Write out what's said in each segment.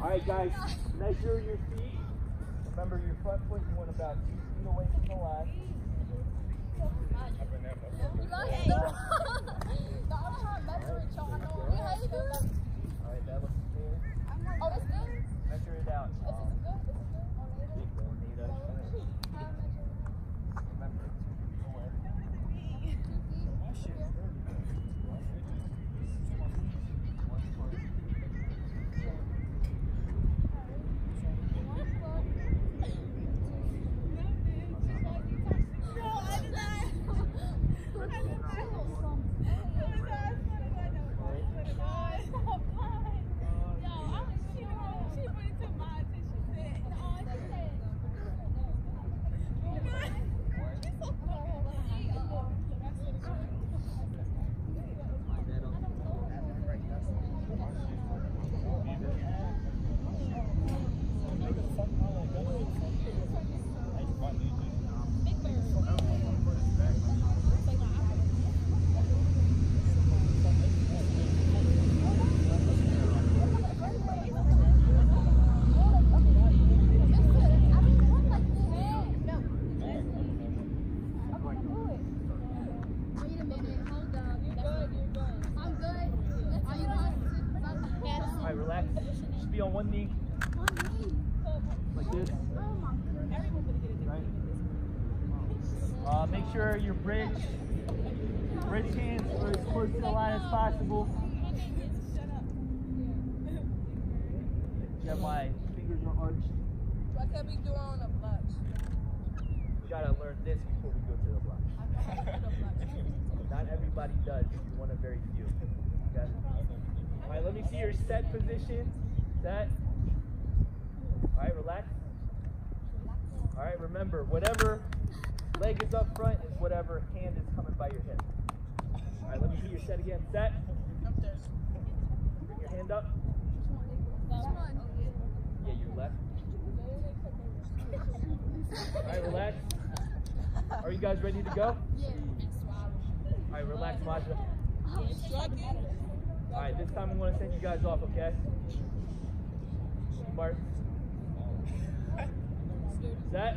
Alright guys, measure your feet. Remember your front foot, you want about 2 feet away from the left. Alright, that looks good. Oh, that's good? Measure it out. This is good? This is good? Remember, 2 feet away. Relax. Just be on one knee. Like this. Right. Make sure your bridge hands are as close to the line as possible. Yeah, my fingers are arched. What can we do on a blush? We gotta learn this before we go to the blush. Not everybody does. You're one of very few. Okay. All right, let me see your set position. Set. All right, relax. All right, remember, whatever leg is up front is whatever hand is coming by your hip. All right, let me see your set again. Set. Bring your hand up. Yeah, your left. All right, relax. Are you guys ready to go? Yeah. All right, relax, Maja. All right, this time I'm going to send you guys off, okay? Smart. Set.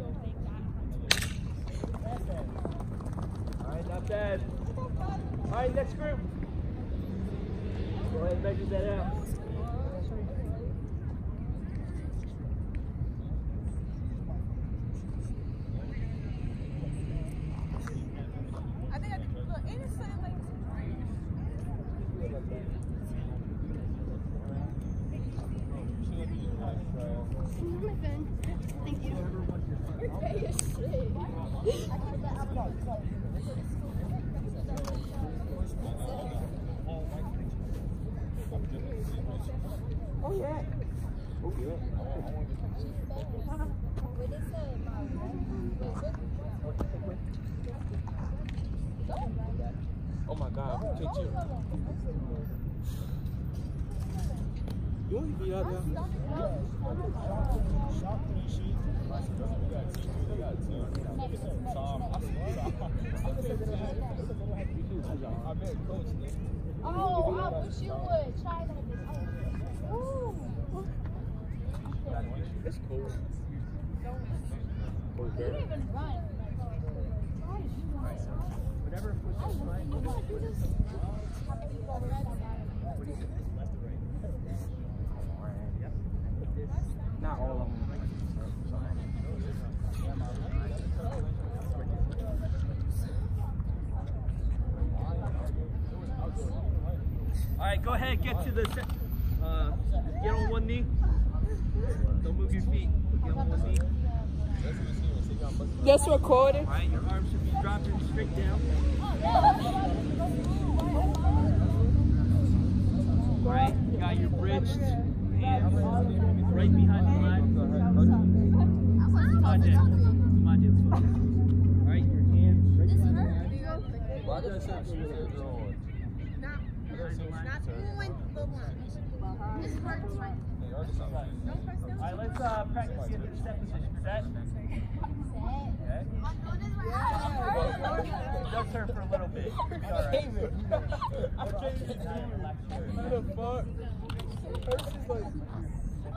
All right, not bad. All right, next group. Go ahead and measure that out. Thank you. You're gay as shit. Oh yeah. Oh yeah. Oh my God, who took you? You want to be out there? Oh, I wish you would try that. Oh. It's cool. You didn't even run. Whatever puts your mind. Not all of them. All right, go ahead, get to the get on one knee. Don't move your feet. Get on one knee. That's recorded. All right, your arms should be dropping straight down. All right, you got your bridged hands right behind the line. All right, your hands right behind the line. Not on the one. This hurts right. All right, let's practice getting the step position. Set. Okay. It does hurt for a little bit. All right.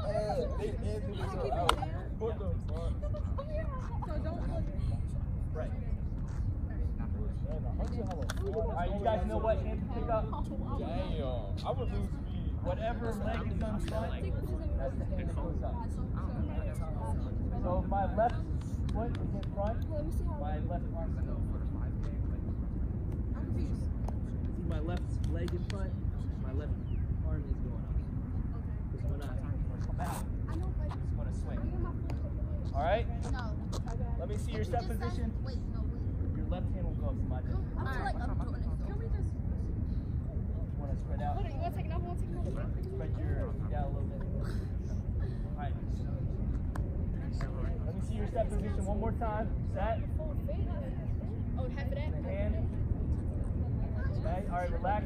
Right. Alright, you guys know what hand to pick up? Damn. I would lose speed. Whatever leg is on front, that's the hand that goes up. So if my left foot is in front, my left arm is up. See my left leg in front, my left arm is going up. Because when I come out, it's going to swing. Alright? No. Let me see your set position. Wait, no, wait. Your left hand will go up to my chest. I feel like I'm doing it. Can we just... You want to spread out? You want to take another one? Take another one. Spread your feet out a little bit. Alright. Let me see your set position one more time. Set. Oh, half of that? Hand. Okay, alright, relax.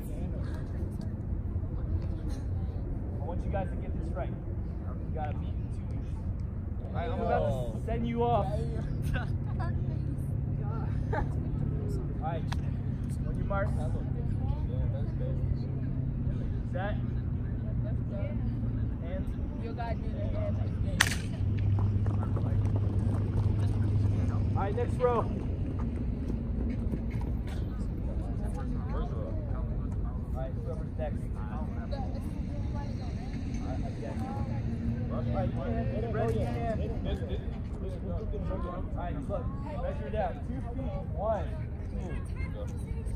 I want you guys to get this right. You gotta beat in 2 weeks. Alright, I'm about to send you off. Alright, on your mark. Set. Hands. You guys do that. Alright, next row. Alright, whoever's next. Ready, hand. Alright, look, measure it out. 2 feet. 1, 2.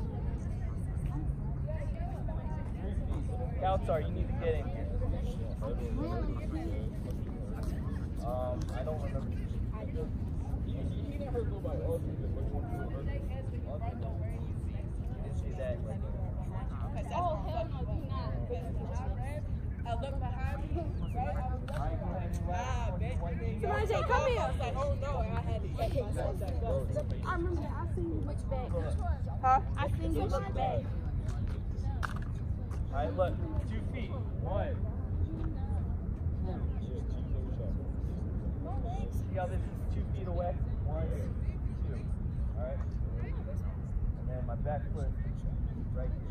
3 feet. Counts are, you need to get in here. I don't remember. He never go by all three. Didn't say that. Oh, hell no, do not. I look behind me, right? Alright, go ahead and relax. Samaj, come here. I was like, oh no, and I had to get myself back up. I remember that. I seen which bag. Huh? I seen which bag. Alright, look, 2 feet. 1. See how this is 2 feet away? 1, 2. Alright? And then my back foot is right here.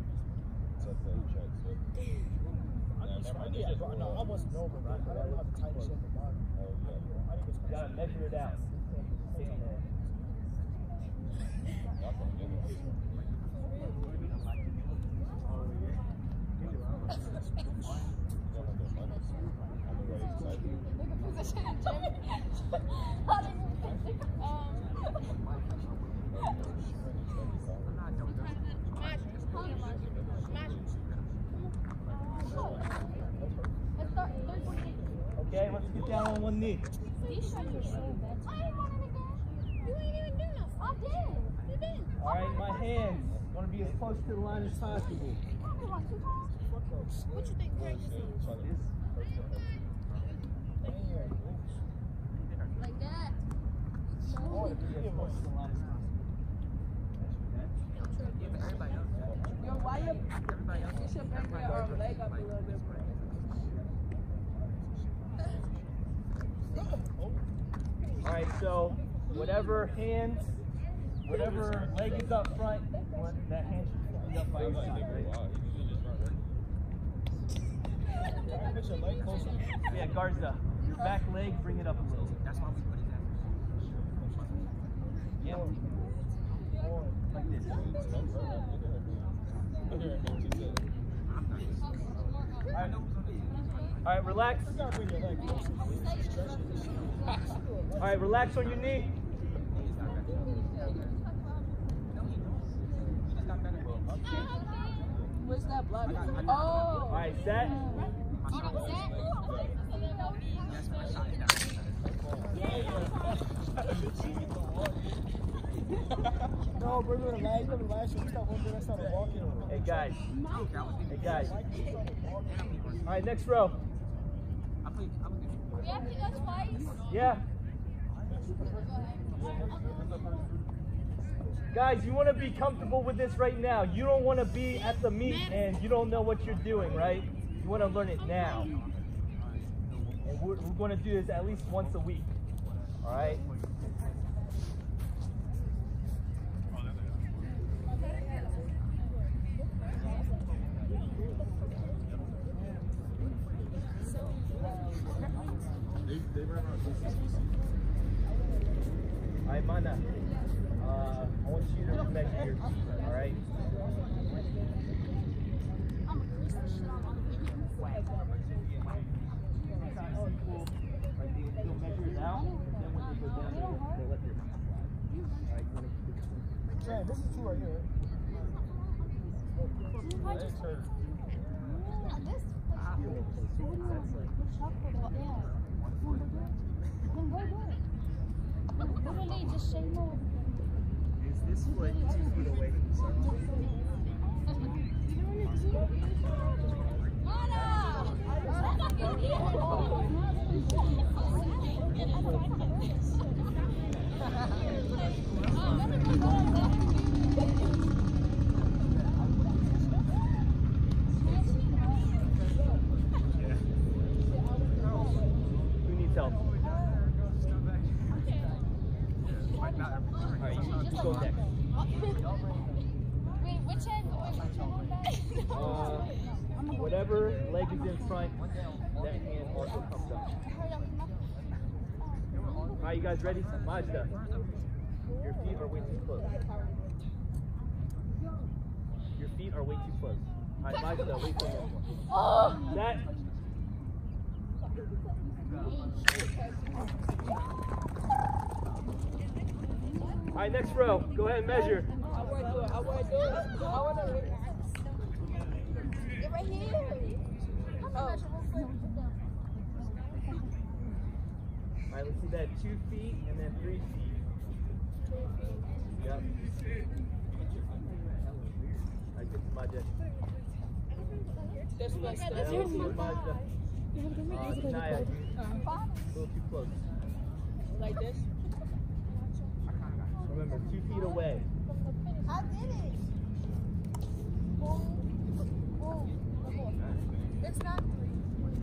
I wasn't over, but I don't know how to tighten shit at the bottom. You gotta measure it out. Okay, let's get down on one knee. You ain't even do nothing. I did. You did. Alright, my hands want to be as close to the line as possible. What you think practice is? Like that. Want to be as close to the line as possible. Yo, why you should bring your leg up a little bit more. Alright, so whatever leg is up front, that hand should be up by your side. Yeah, Garza, your back leg, bring it up a little. That's why we put it down. Yeah. Like this. Alright, relax. Alright, relax on your knee. What's that blood? Oh! Alright, set. No, bro, you're the last year. We stopped one day, I started walking. Hey guys. Hey guys. Alright, next row. We have to go twice. Yeah. Guys, you want to be comfortable with this right now. You don't want to be at the meet and you don't know what you're doing, right? You want to learn it now. And we're going to do this at least once a week. All right? Alright, Mana. I want you to measure your feet, alright? They'll measure it out, and then when they go down, they'll let their feet fly. Alright, you want to keep it simple. Trent, this is two right here. Literally, just say no. Is this foot 2 feet away from the circle? Who needs help? Alright, you go next. Wait, which end? Whatever leg is in front, that hand also comes up. Alright, you guys ready? Majda, your feet are way too close. Your feet are way too close. Alright, Majda, wait for me. That. Alright, next row. Go ahead and measure. I want to do it. I want to do it. I want to do it. Get right here. Alright, let's see that 2 feet and then 3 feet. Yep. Alright, good to Majda. This one's That still. was for Majda. Naya, a little too close. Like this? Remember, 2 feet away. I did it. It's not three.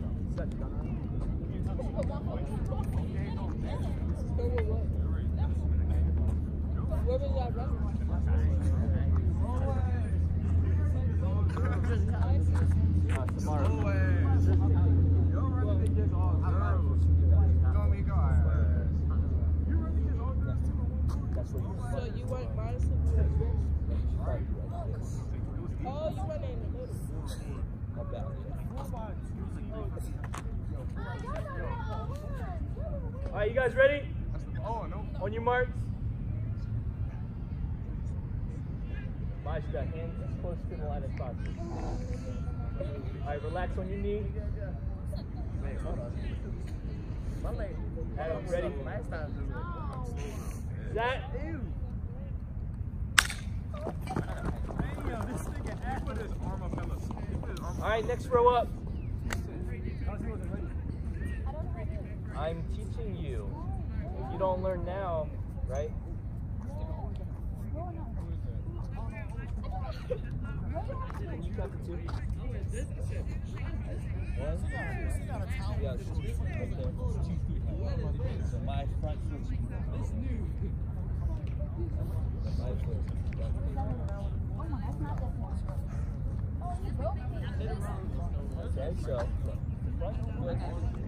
Where was that running? Tomorrow. That's what you So you want minus of oh, you went in the middle. about. Alright, you guys ready? On your marks. Majda, hands as close to the line as possible. Alright, relax on your knee. Adam, ready? Zach. Alright, next row up. I'm teaching you. If you don't learn now, right? You got the 2. One? Yeah, 2 feet right there. 2 feet. So my front foot should be my foot. Okay, so front foot.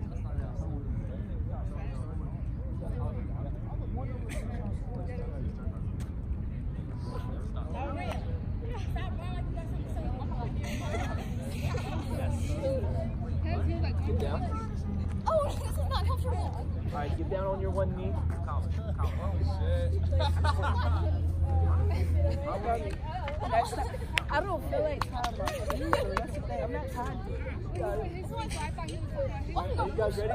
Get down. Oh, this is not comfortable. Alright, get down on your one knee. I don't feel like time. That's the thing. I'm not tired. Are you guys ready?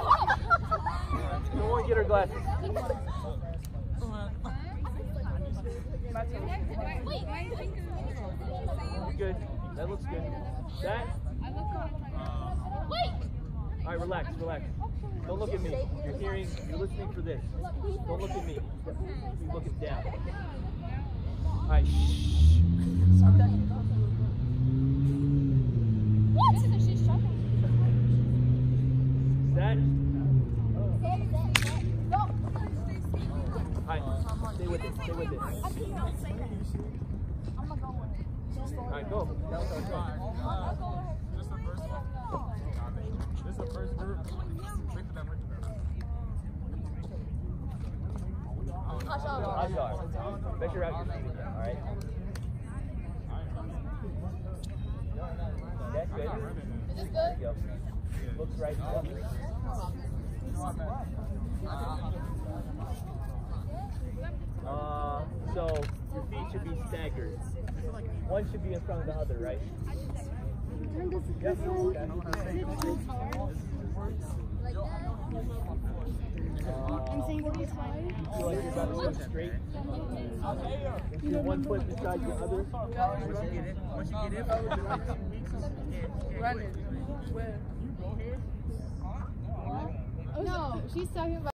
No one get her glasses. You're good. That looks good. That? Wait. Alright, relax, relax. Don't look at me. You're hearing, you're listening for this. Don't look at me. You're looking down. Alright, shh. What? She's trying. That? No. Alright, stay with it, stay with it. I cannot say that. I'm gonna go with it. Alright, go. Go. I'll go with her. This is the first one. This is the first group. Wait for them. Ashar. Measure out your feet again, alright? Okay, good. Is this There good? you go. Looks right. So your feet should be staggered. One should be in front of the other, right? Yes. I'm saying what it's high. You feel like you're about to go straight? Is your one foot beside your other? Once you get in, Run it. Where? No, she's talking about.